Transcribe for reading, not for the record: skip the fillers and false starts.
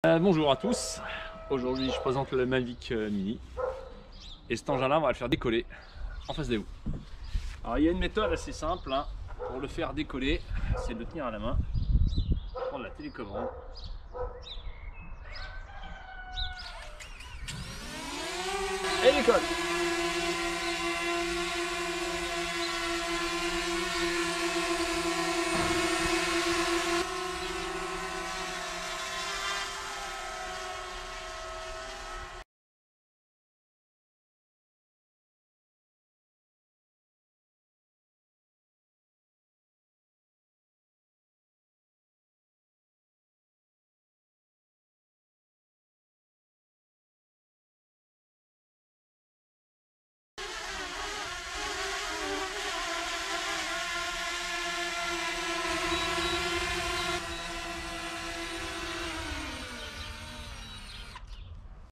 Bonjour à tous, aujourd'hui je présente le Mavic Mini et cet engin là on va le faire décoller en face des vous. Alors il y a une méthode assez simple hein, pour le faire décoller, c'est de le tenir à la main, prendre la télécommande